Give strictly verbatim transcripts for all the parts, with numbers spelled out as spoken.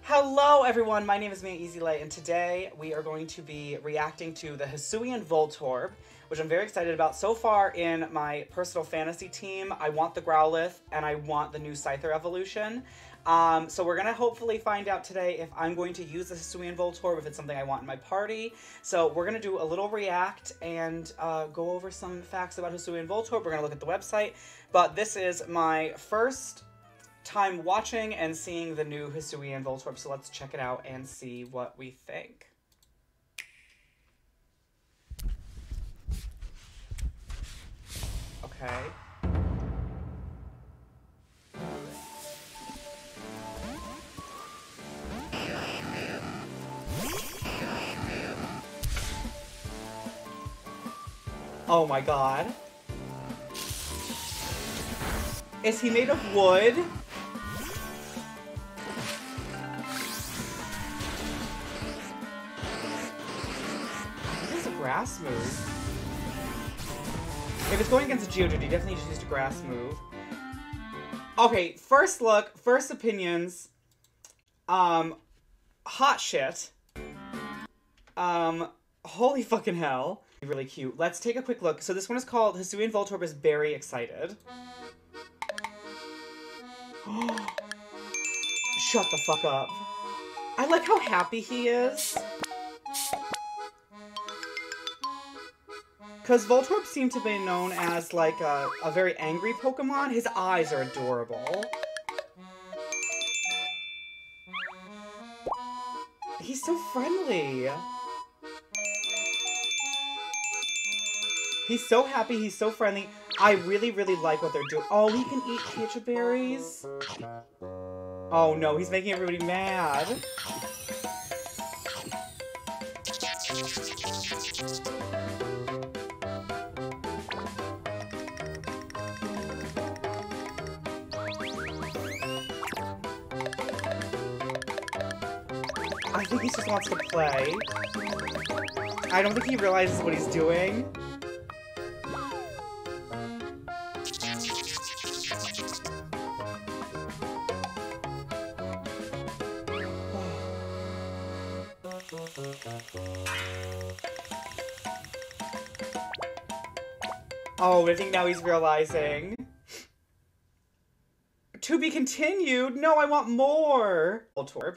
Hello everyone, my name is Mia Easylight, and today we are going to be reacting to the Hisuian Voltorb, which I'm very excited about. So far in my personal fantasy team, I want the Growlithe and I want the new Scyther evolution. Um, so we're going to hopefully find out today if I'm going to use the Hisuian Voltorb, if it's something I want in my party. So we're going to do a little react and uh, go over some facts about Hisuian Voltorb. We're going to look at the website, but this is my first time watching and seeing the new Hisuian Voltorb, so let's check it out and see what we think. Okay. Oh my god. Is he made of wood? Grass move. If it's going against a Geodude, he definitely just used a grass move. Okay, first look, first opinions. Um, hot shit. Um, holy fucking hell. Really cute. Let's take a quick look. So this one is called Hisuian Voltorb is Very Excited. Shut the fuck up. I like how happy he is. Because Voltorb seemed to be known as, like, a, a very angry Pokemon. His eyes are adorable. He's so friendly. He's so happy. He's so friendly. I really, really like what they're doing. Oh, he can eat Kecha berries. Oh, no. He's making everybody mad. I think he just wants to play. I don't think he realizes what he's doing. Oh, I think now he's realizing. To be continued? No, I want more! Voltorb.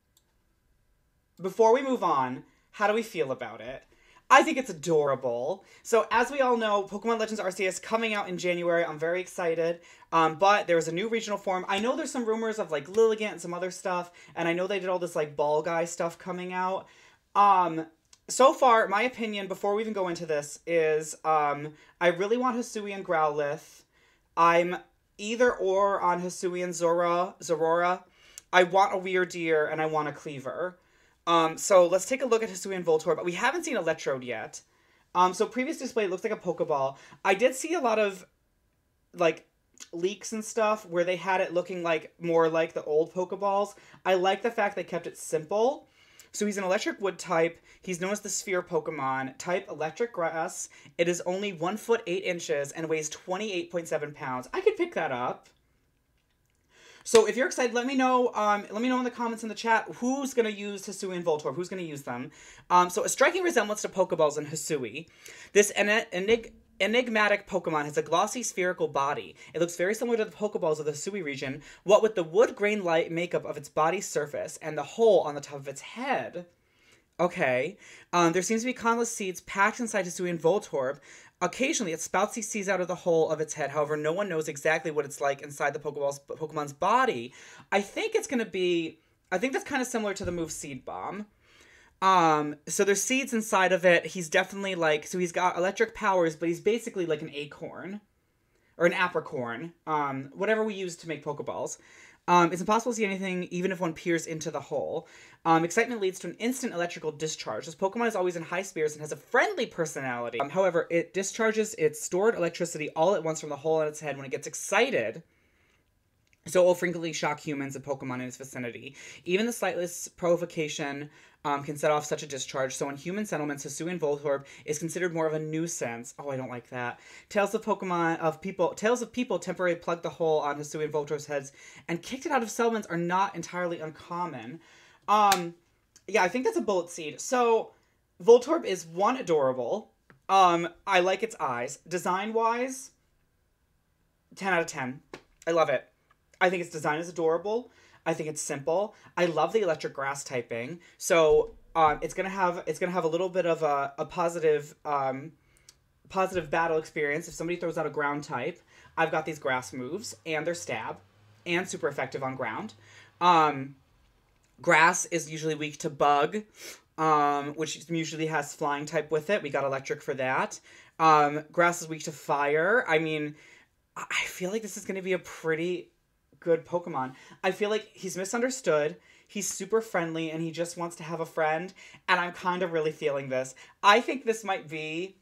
Before we move on, how do we feel about it? I think it's adorable. So, as we all know, Pokemon Legends Arceus coming out in January. I'm very excited. Um, but there was a new regional form. I know there's some rumors of, like, Lilligant and some other stuff. And I know they did all this, like, Ball Guy stuff coming out. Um, so far, my opinion, before we even go into this, is um, I really want Hisuian Growlithe. I'm either or on Hisuian Zora, Zorora. I want a Weirdeer and I want a Cleaver. Um, so let's take a look at Hisuian Voltorb. We haven't seen Electrode yet. Um, so previous display looks like a Pokeball. I did see a lot of, like, leaks and stuff where they had it looking like more like the old Pokeballs. I like the fact they kept it simple. So he's an electric wood type. He's known as the Sphere Pokemon. Type electric grass. It is only one foot eight inches and weighs twenty-eight point seven pounds. I could pick that up. So if you're excited, let me know. Um, let me know in the comments in the chat who's gonna use Hisuian Voltorb. Who's gonna use them? Um, so a striking resemblance to Pokeballs in Hisui. This enig enigmatic Pokemon has a glossy spherical body. It looks very similar to the Pokeballs of the Hisui region, what with the wood grain light makeup of its body surface and the hole on the top of its head. Okay. Um, there seems to be countless seeds packed inside Hisuian Voltorb. Occasionally, it spouts these seeds out of the hole of its head. However, no one knows exactly what it's like inside the Pokeball's, Pokemon's body. I think it's going to be... I think that's kind of similar to the move Seed Bomb. Um, so there's seeds inside of it. He's definitely like... So he's got electric powers, but he's basically like an acorn. Or an apricorn. Um, whatever we use to make Pokeballs. Um, it's impossible to see anything, even if one peers into the hole. Um, excitement leads to an instant electrical discharge. This Pokemon is always in high spirits and has a friendly personality. Um, however, it discharges its stored electricity all at once from the hole in its head when it gets excited. so it will frequently shock humans and Pokemon in its vicinity. Even the slightest provocation um, can set off such a discharge, so in human settlements, Hisuian Voltorb is considered more of a nuisance. Oh, I don't like that. Tales of Pokemon, of people, tales of people temporarily plugged the hole on Hisuian Voltorb's heads and kicked it out of settlements are not entirely uncommon. Um, yeah, I think that's a bullet seed. So, Voltorb is, one, adorable. Um, I like its eyes. Design-wise, ten out of ten. I love it. I think its design is adorable. I think it's simple. I love the electric grass typing. So um, it's gonna have it's gonna have a little bit of a, a positive um, positive battle experience if somebody throws out a ground type. I've got these grass moves and their stab, and super effective on ground. Um, grass is usually weak to bug, um, which usually has flying type with it. We got electric for that. Um, grass is weak to fire. I mean, I feel like this is gonna be a pretty good Pokemon. I feel like he's misunderstood. He's super friendly and he just wants to have a friend. And I'm kind of really feeling this. I think this might be...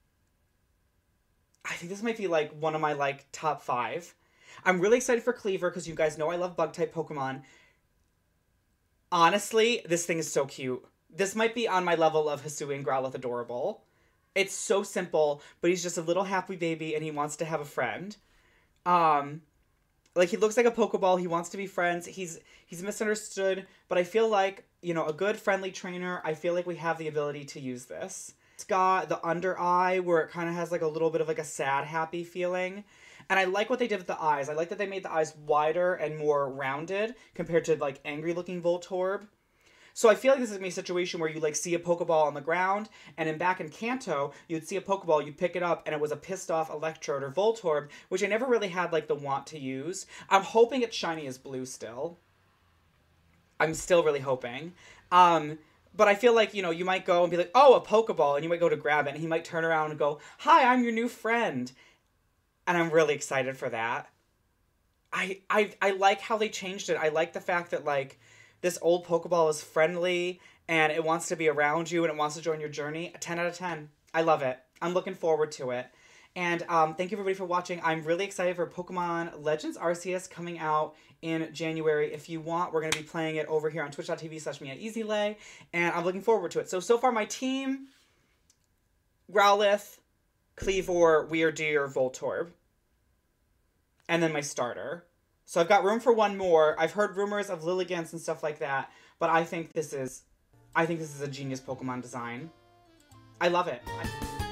I think this might be like one of my like top five. I'm really excited for Cleaver because you guys know I love bug type Pokemon. Honestly, this thing is so cute. This might be on my level of Hisuian Growlithe adorable. It's so simple, but he's just a little happy baby and he wants to have a friend. Um... Like, he looks like a Pokeball. He wants to be friends. He's he's misunderstood. But I feel like, you know, a good, friendly trainer, I feel like we have the ability to use this. It's got the under eye where it kind of has, like, a little bit of, like, a sad, happy feeling. And I like what they did with the eyes. I like that they made the eyes wider and more rounded compared to, like, angry-looking Voltorb. So I feel like this is a situation where you, like, see a Pokeball on the ground, and in back in Kanto, you'd see a Pokeball, you'd pick it up, and it was a pissed-off Electrode or Voltorb, which I never really had, like, the want to use. I'm hoping it's shiny as blue still. I'm still really hoping. Um, but I feel like, you know, you might go and be like, oh, a Pokeball, and you might go to grab it, and he might turn around and go, hi, I'm your new friend. And I'm really excited for that. I, I, I like how they changed it. I like the fact that, like, this old Pokeball is friendly, and it wants to be around you, and it wants to join your journey. A ten out of ten. I love it. I'm looking forward to it. And um, thank you, everybody, for watching. I'm really excited for Pokemon Legends Arceus coming out in January. If you want, we're going to be playing it over here on twitch.tv slash me at EasyLay, and I'm looking forward to it. So, so far, my team, Growlithe, Kleavor, Weirdeer, Voltorb. And then my starter. So I've got room for one more. I've heard rumors of Lilligants and stuff like that, but I think this is, I think this is a genius Pokemon design. I love it. I